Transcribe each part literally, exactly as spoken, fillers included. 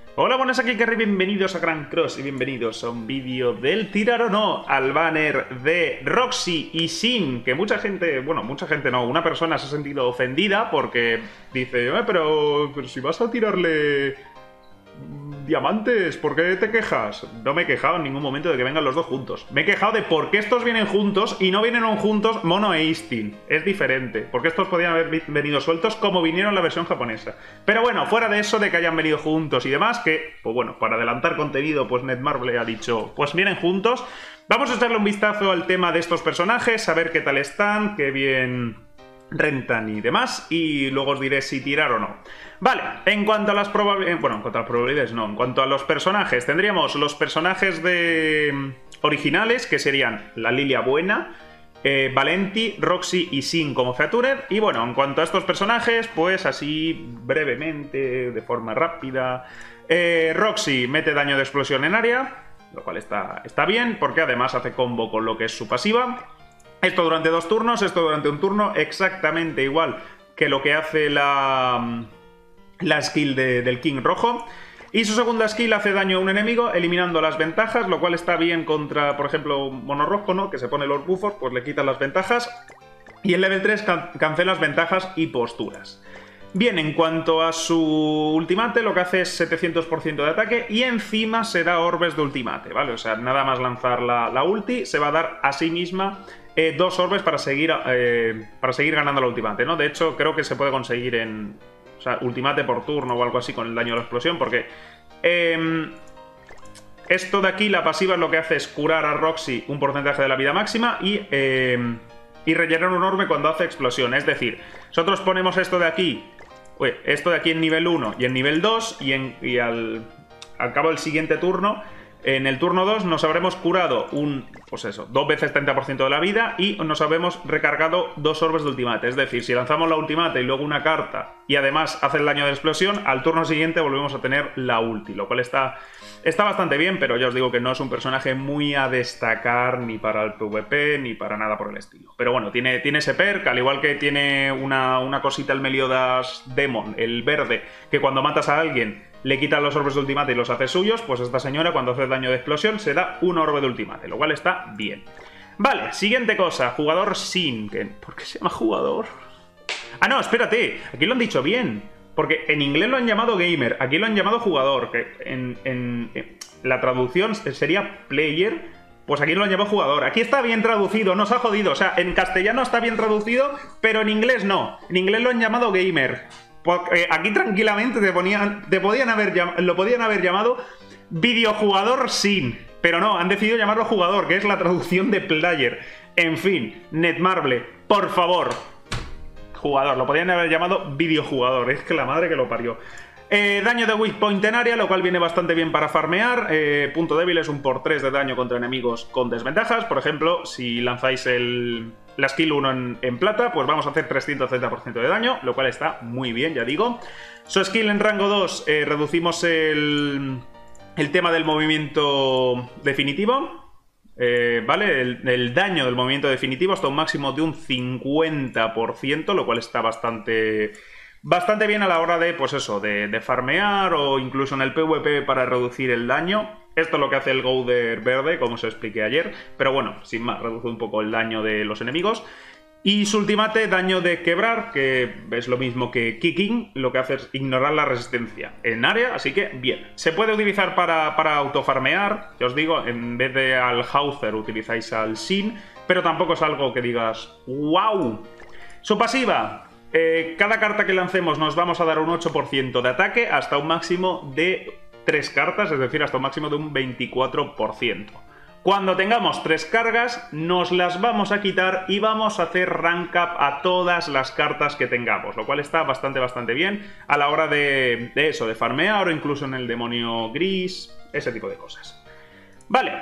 Hola, buenas, aquí Kerry, bienvenidos a Grand Cross y bienvenidos a un vídeo del tirar o no al banner de Roxy y Sin, que mucha gente, bueno, mucha gente no, una persona se ha sentido ofendida porque dice, eh, pero, pero si vas a tirarle diamantes, ¿por qué te quejas? No me he quejado en ningún momento de que vengan los dos juntos. Me he quejado de por qué estos vienen juntos y no vienen juntos Mono e Istin. Es diferente, porque estos podían haber venido sueltos como vinieron en la versión japonesa. Pero bueno, fuera de eso, de que hayan venido juntos y demás, que, pues bueno, para adelantar contenido, pues Netmarble ha dicho, pues vienen juntos. Vamos a echarle un vistazo al tema de estos personajes, a ver qué tal están, qué bien rentan y demás, y luego os diré si tirar o no. Vale, en cuanto a las probabilidades... Bueno, en cuanto a las probabilidades no, en cuanto a los personajes, tendríamos los personajes de originales, que serían la Lilia buena, eh, Valenti, Roxy y Sin como Featured. Y bueno, en cuanto a estos personajes, pues así brevemente, de forma rápida, eh, Roxy mete daño de explosión en área, lo cual está, está bien, porque además hace combo con lo que es su pasiva. Esto durante dos turnos, esto durante un turno, exactamente igual que lo que hace la, la skill de, del King rojo. Y su segunda skill hace daño a un enemigo, eliminando las ventajas, lo cual está bien contra, por ejemplo, Mono rojo, ¿no? Que se pone los buffos, pues le quitan las ventajas. Y en level tres can cancela las ventajas y posturas. Bien, en cuanto a su ultimate, lo que hace es setecientos por ciento de ataque y encima se da orbes de ultimate, ¿vale? O sea, nada más lanzar la, la ulti, se va a dar a sí misma eh, dos orbes para seguir, eh, para seguir ganando la ultimate, ¿no? De hecho, creo que se puede conseguir en... O sea, ultimate por turno o algo así con el daño de la explosión, porque... Eh, esto de aquí, la pasiva, lo que hace es curar a Roxy un porcentaje de la vida máxima y... Eh, y rellenar un orbe cuando hace explosión. Es decir, nosotros ponemos esto de aquí... Uy, esto de aquí en nivel uno y en nivel dos, y, en, y al, al cabo del siguiente turno, en el turno dos nos habremos curado un, pues eso, dos veces treinta por ciento de la vida y nos habremos recargado dos orbes de ultimate. Es decir, si lanzamos la ultimate y luego una carta y además hace el daño de explosión, al turno siguiente volvemos a tener la ulti, lo cual está, está bastante bien, pero ya os digo que no es un personaje muy a destacar ni para el PvP ni para nada por el estilo. Pero bueno, tiene, tiene ese perk, al igual que tiene una, una cosita el Meliodas Demon, el verde, que cuando matas a alguien le quitan los orbes de ultimate y los hace suyos, pues esta señora cuando hace daño de explosión se da un orbe de ultimate, lo cual está bien. Vale, siguiente cosa, jugador Sin, que ¿por qué se llama jugador? Ah, no, espérate, aquí lo han dicho bien, porque en inglés lo han llamado gamer, aquí lo han llamado jugador, que en, en, en la traducción sería player, pues aquí lo han llamado jugador. Aquí está bien traducido, nos ha jodido, o sea, en castellano está bien traducido, pero en inglés no, en inglés lo han llamado gamer. Porque aquí tranquilamente te, ponían, te podían haber lo podían haber llamado videojugador Sin, pero no, han decidido llamarlo jugador, que es la traducción de player. En fin, Netmarble, por favor, jugador, lo podían haber llamado videojugador, es que la madre que lo parió. Eh, daño de weak point en área, lo cual viene bastante bien para farmear. Eh, punto débil es un por tres de daño contra enemigos con desventajas. Por ejemplo, si lanzáis el, la skill uno en, en plata, pues vamos a hacer trescientos treinta por ciento de daño, lo cual está muy bien, ya digo. Su skill en rango dos, eh, reducimos el, el tema del movimiento definitivo. Eh, ¿Vale? El, el daño del movimiento definitivo hasta un máximo de un cincuenta por ciento, lo cual está bastante... Bastante bien a la hora de, pues eso, de, de farmear o incluso en el PvP para reducir el daño. Esto es lo que hace el Gouder verde, como os expliqué ayer. Pero bueno, sin más, reduce un poco el daño de los enemigos. Y su ultimate, daño de quebrar, que es lo mismo que Kicking, lo que hace es ignorar la resistencia en área, así que bien. Se puede utilizar para, para autofarmear, ya os digo, en vez de al Hauser utilizáis al Sin, pero tampoco es algo que digas ¡wow! Su pasiva... Eh, cada carta que lancemos nos vamos a dar un ocho por ciento de ataque hasta un máximo de tres cartas, es decir, hasta un máximo de un veinticuatro por ciento. Cuando tengamos tres cargas, nos las vamos a quitar y vamos a hacer rank up a todas las cartas que tengamos, lo cual está bastante, bastante bien a la hora de, de eso, de farmear o incluso en el demonio gris, ese tipo de cosas. Vale,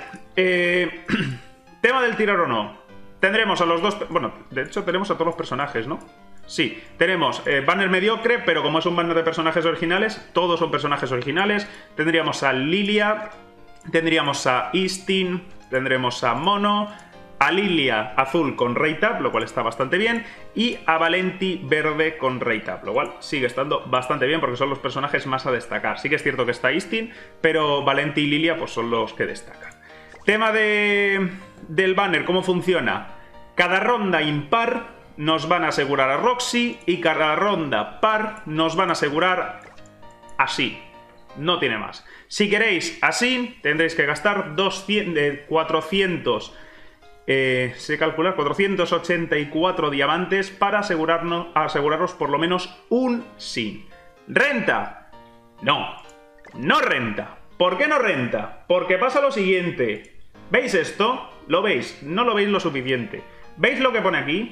eh, tema del tirar o no. Tendremos a los dos... Bueno, de hecho tenemos a todos los personajes, ¿no? Sí, tenemos eh, banner mediocre, pero como es un banner de personajes originales, todos son personajes originales. Tendríamos a Lilia, tendríamos a Istin, tendremos a Mono, a Lilia azul con Rey Tap, lo cual está bastante bien, y a Valenti verde con Rey Tap, lo cual sigue estando bastante bien porque son los personajes más a destacar. Sí que es cierto que está Istin, pero Valenti y Lilia pues son los que destacan. Tema de, del banner, ¿cómo funciona? Cada ronda impar nos van a asegurar a Roxy y cada ronda par nos van a asegurar así. No tiene más. Si queréis así, tendréis que gastar doscientos, cuatrocientos... Eh, sé calcular cuatrocientos ochenta y cuatro diamantes para asegurarnos, aseguraros por lo menos un sin. ¿Renta? No, no renta. ¿Por qué no renta? Porque pasa lo siguiente. ¿Veis esto? ¿Lo veis? No lo veis lo suficiente. ¿Veis lo que pone aquí?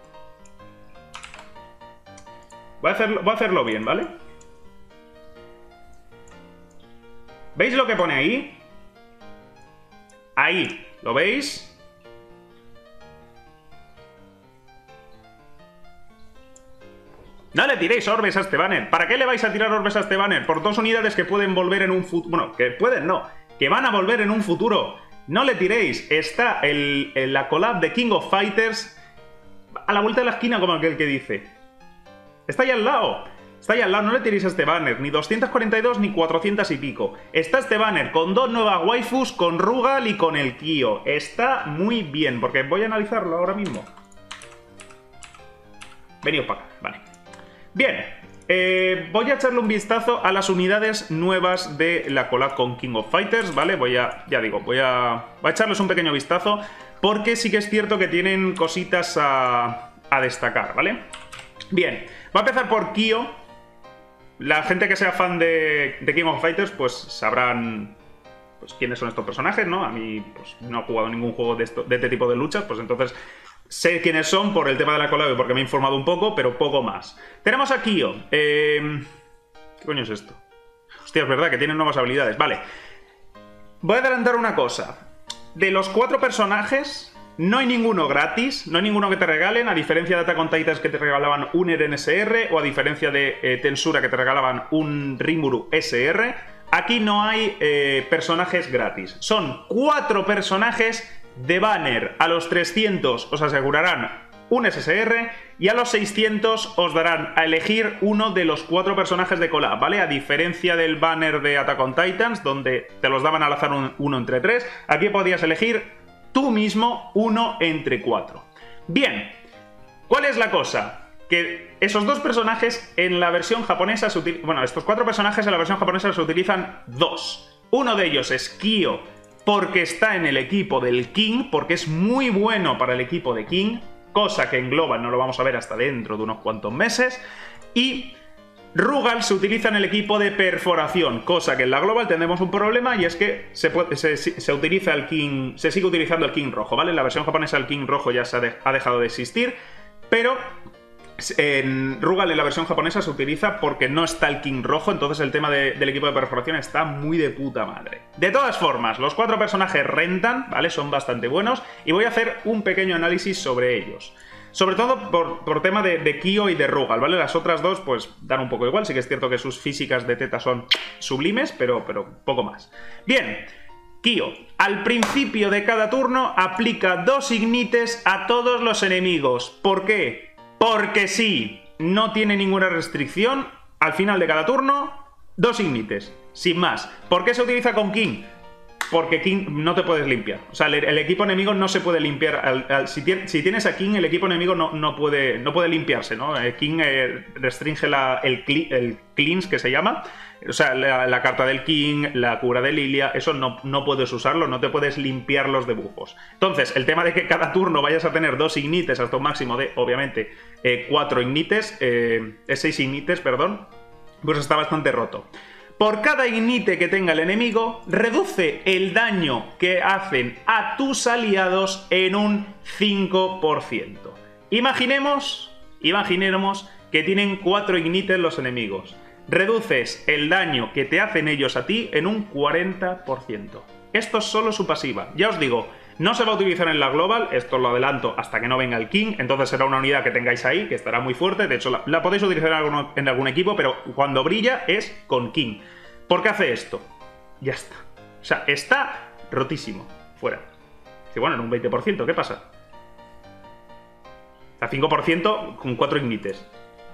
Voy a hacerlo, voy a hacerlo bien, ¿vale? ¿Veis lo que pone ahí? Ahí, ¿lo veis? No le tiréis orbes a este banner. ¿Para qué le vais a tirar orbes a este banner? Por dos unidades que pueden volver en un futuro... Bueno, que pueden, no. Que van a volver en un futuro. No le tiréis. Está el, el, la collab de King of Fighters a la vuelta de la esquina, como aquel que dice. Está ahí al lado. Está ahí al lado. No le tiréis a este banner. Ni doscientos cuarenta y dos ni cuatrocientos y pico. Está este banner con dos nuevas waifus, con Rugal y con el Kyo. Está muy bien, porque voy a analizarlo ahora mismo. Veníos para acá. Vale. Bien, eh, voy a echarle un vistazo a las unidades nuevas de la collab con King of Fighters, ¿vale? Voy a, ya digo, voy a, voy a echarles un pequeño vistazo porque sí que es cierto que tienen cositas a, a destacar, ¿vale? Bien, voy a empezar por Kyo. La gente que sea fan de, de King of Fighters pues sabrán pues quiénes son estos personajes, ¿no? A mí pues no he jugado ningún juego de, esto, de este tipo de luchas, pues entonces... Sé quiénes son por el tema de la collab y porque me he informado un poco, pero poco más. Tenemos a Kyo. Eh... ¿Qué coño es esto? Hostia, es verdad que tienen nuevas habilidades. Vale. Voy a adelantar una cosa. De los cuatro personajes, no hay ninguno gratis. No hay ninguno que te regalen, a diferencia de Attack on Titans que te regalaban un R N S R o a diferencia de eh, Tensura que te regalaban un Rimuru S R. Aquí no hay eh, personajes gratis. Son cuatro personajes... De banner. A los trescientos os asegurarán un S S R y a los seiscientos os darán a elegir uno de los cuatro personajes de collab, ¿vale? A diferencia del banner de Attack on Titans, donde te los daban al azar un, uno entre tres, aquí podías elegir tú mismo uno entre cuatro. Bien, ¿cuál es la cosa? Que esos dos personajes en la versión japonesa se utilizan... Bueno, estos cuatro personajes en la versión japonesa se utilizan dos. Uno de ellos es Kyo, porque está en el equipo del King, porque es muy bueno para el equipo de King, cosa que en Global no lo vamos a ver hasta dentro de unos cuantos meses, y Rugal se utiliza en el equipo de perforación, cosa que en la Global tenemos un problema y es que se, puede, se, se utiliza el King, se sigue utilizando el King rojo, ¿vale? En la versión japonesa el King rojo ya se ha, de, ha dejado de existir, pero... En Rugal en la versión japonesa se utiliza porque no está el King rojo, entonces el tema de, del equipo de perforación está muy de puta madre. De todas formas, los cuatro personajes rentan, ¿vale? Son bastante buenos y voy a hacer un pequeño análisis sobre ellos. Sobre todo por, por tema de, de Kyo y de Rugal, ¿vale? Las otras dos pues dan un poco igual, sí que es cierto que sus físicas de teta son sublimes, pero, pero poco más. Bien, Kyo, al principio de cada turno aplica dos ignites a todos los enemigos. ¿Por qué? Porque sí, no tiene ninguna restricción, al final de cada turno, dos ignites, sin más. ¿Por qué se utiliza con King? Porque King no te puedes limpiar. O sea, el, el equipo enemigo no se puede limpiar. Al, al, si, tiene, si tienes a King, el equipo enemigo no, no, puede, no puede limpiarse, ¿no? Eh, King eh, restringe la, el, el cleanse, que se llama. O sea, la, la carta del King, la cura de Lilia, eso no, no puedes usarlo, no te puedes limpiar los debuffos. Entonces, el tema de que cada turno vayas a tener dos ignites hasta un máximo de, obviamente, eh, cuatro ignites, eh, seis ignites, perdón, pues está bastante roto. Por cada ignite que tenga el enemigo, reduce el daño que hacen a tus aliados en un cinco por ciento. Imaginemos, imaginemos que tienen cuatro ignites los enemigos. Reduces el daño que te hacen ellos a ti en un cuarenta por ciento. Esto es solo su pasiva. Ya os digo, no se va a utilizar en la Global, esto lo adelanto hasta que no venga el King, entonces será una unidad que tengáis ahí, que estará muy fuerte, de hecho la, la podéis utilizar en algún, en algún equipo, pero cuando brilla es con King. ¿Por qué hace esto? Ya está. O sea, está rotísimo. Fuera. Sí, bueno, en un veinte por ciento, ¿qué pasa? A cinco por ciento con cuatro ignites.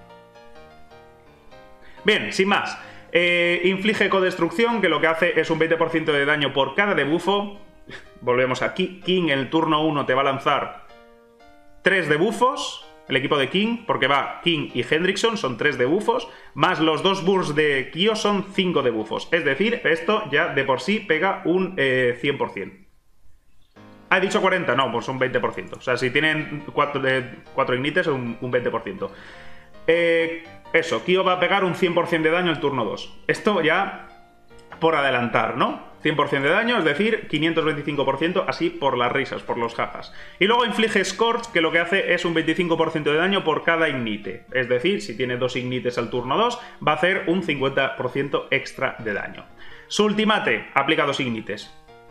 Bien, sin más. Eh, inflige codestrucción, que lo que hace es un veinte por ciento de daño por cada debufo. Volvemos aquí. King en el turno uno te va a lanzar tres debufos. El equipo de King, porque va King y Hendrickson, son tres debufos. Más los dos bursts de Kyo son cinco debufos. Es decir, esto ya de por sí pega un eh, cien por ciento. ¿Ha dicho cuarenta? No, pues un veinte por ciento. O sea, si tienen cuatro ignites, un, un veinte por ciento. Eh, eso, Kyo va a pegar un cien por ciento de daño el turno dos. Esto ya por adelantar, ¿no? cien por ciento de daño, es decir, quinientos veinticinco por ciento, así por las risas, por los jajas. Y luego inflige Scorch, que lo que hace es un veinticinco por ciento de daño por cada ignite. Es decir, si tiene dos ignites al turno dos, va a hacer un cincuenta por ciento extra de daño. Su ultimate aplica dos ignites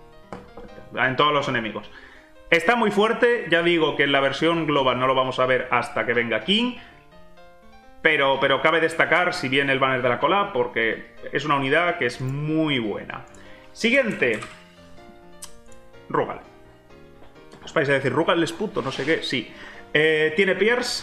en todos los enemigos. Está muy fuerte, ya digo que en la versión global no lo vamos a ver hasta que venga King. Pero, pero cabe destacar, si bien el banner de la cola, porque es una unidad que es muy buena. Siguiente. Rugal. Os vais a decir, Rugal es puto, no sé qué. Sí. Eh, tiene Pierce.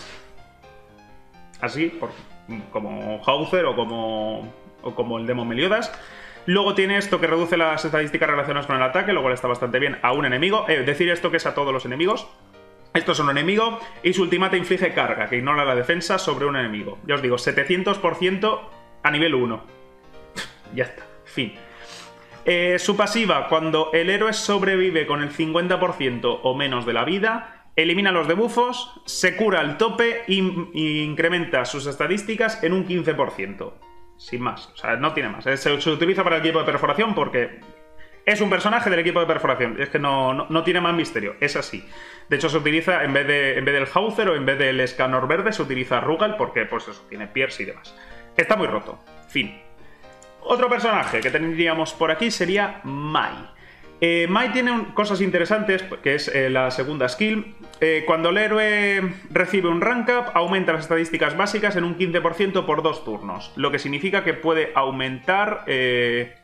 Así, por, como Hauser o como, o como el Demon Meliodas. Luego tiene esto que reduce las estadísticas relacionadas con el ataque, lo cual está bastante bien a un enemigo. Eh, decir esto que es a todos los enemigos. Esto es un enemigo y su ultimate inflige carga, que ignora la defensa sobre un enemigo. Ya os digo, setecientos por ciento a nivel uno. Ya está, fin. Eh, su pasiva, cuando el héroe sobrevive con el cincuenta por ciento o menos de la vida, elimina los debuffos, se cura al tope e incrementa sus estadísticas en un quince por ciento. Sin más, o sea, no tiene más. Se, se utiliza para el equipo de perforación porque es un personaje del equipo de perforación. Es que no, no, no tiene más misterio, es así. De hecho, se utiliza, en vez, de, en vez del Hauser o en vez del Scanor verde, se utiliza Rugal porque, pues eso, tiene Pierce y demás. Está muy roto. Fin. Otro personaje que tendríamos por aquí sería Mai. Eh, Mai tiene un, cosas interesantes, que es eh, la segunda skill. Eh, cuando el héroe recibe un rank up, aumenta las estadísticas básicas en un quince por ciento por dos turnos. Lo que significa que puede aumentar... Eh,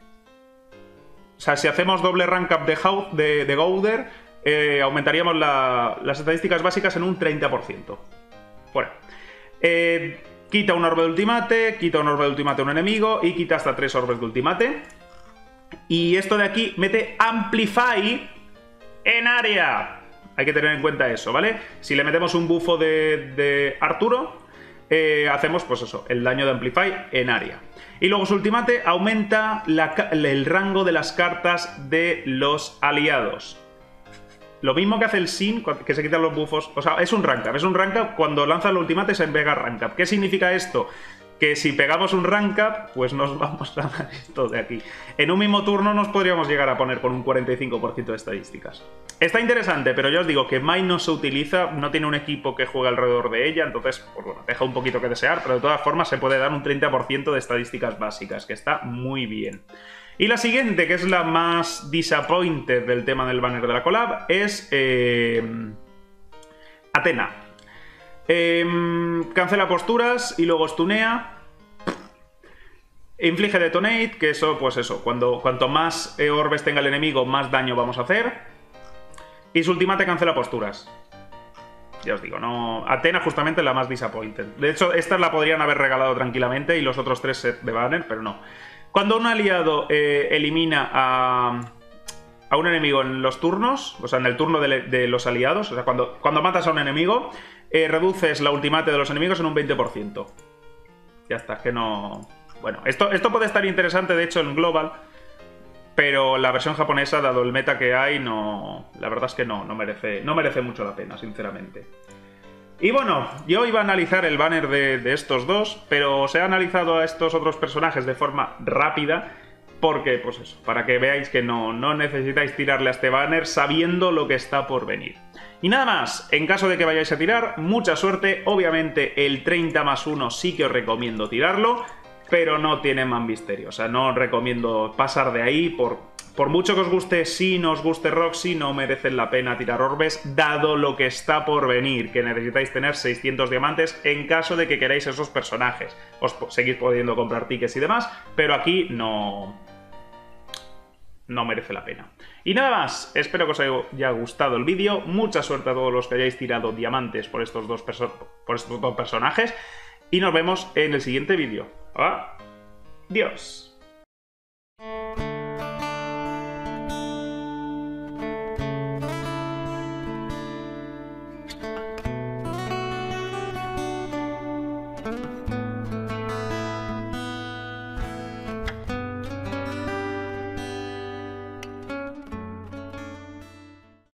o sea, si hacemos doble rank up de, de, de Gowther, eh, aumentaríamos la, las estadísticas básicas en un treinta por ciento. Bueno. Eh... Quita un orbe de ultimate, quita un orbe de ultimate a un enemigo y quita hasta tres orbes de ultimate. Y esto de aquí mete Amplify en área. Hay que tener en cuenta eso, ¿vale? Si le metemos un bufo de, de Arturo, eh, hacemos pues eso, el daño de Amplify en área. Y luego su ultimate aumenta la, el rango de las cartas de los aliados. Lo mismo que hace el Sin, que se quitan los buffos. O sea, es un rank up. Es un rank up cuando lanza el ultimate se pega rank up. ¿Qué significa esto? Que si pegamos un rank up, pues nos vamos a dar esto de aquí. En un mismo turno nos podríamos llegar a poner con un cuarenta y cinco por ciento de estadísticas. Está interesante, pero ya os digo que Mai no se utiliza, no tiene un equipo que juegue alrededor de ella, entonces, pues bueno, deja un poquito que desear, pero de todas formas se puede dar un treinta por ciento de estadísticas básicas, que está muy bien. Y la siguiente, que es la más disappointed del tema del banner de la collab, es eh, Athena. Eh, cancela posturas y luego stunea. Inflige detonate, que eso, pues eso, cuando, cuanto más eh, orbes tenga el enemigo, más daño vamos a hacer. Y su ultimate cancela posturas. Ya os digo, no. Athena justamente es la más disappointed. De hecho, esta la podrían haber regalado tranquilamente y los otros tres set de banner, pero no. Cuando un aliado eh, elimina a, a un enemigo en los turnos, o sea, en el turno de, de los aliados, o sea, cuando, cuando matas a un enemigo, eh, reduces la ultimate de los enemigos en un veinte por ciento. Ya está, es que no... Bueno, esto, esto puede estar interesante, de hecho, en Global, pero la versión japonesa, dado el meta que hay, no... La verdad es que no, no merece, no merece mucho la pena, sinceramente. Y bueno, yo iba a analizar el banner de, de estos dos, pero os he analizado a estos otros personajes de forma rápida, porque, pues eso, para que veáis que no, no necesitáis tirarle a este banner sabiendo lo que está por venir. Y nada más, en caso de que vayáis a tirar, mucha suerte. Obviamente el treinta más uno sí que os recomiendo tirarlo, pero no tiene más misterio. O sea, no os recomiendo pasar de ahí por... Por mucho que os guste Sin, os guste Roxy, no merecen la pena tirar orbes, dado lo que está por venir, que necesitáis tener seiscientos diamantes en caso de que queráis esos personajes. Os seguís pudiendo comprar tickets y demás, pero aquí no... no merece la pena. Y nada más, espero que os haya gustado el vídeo, mucha suerte a todos los que hayáis tirado diamantes por estos dos, perso por estos dos personajes, y nos vemos en el siguiente vídeo. ¡Adiós!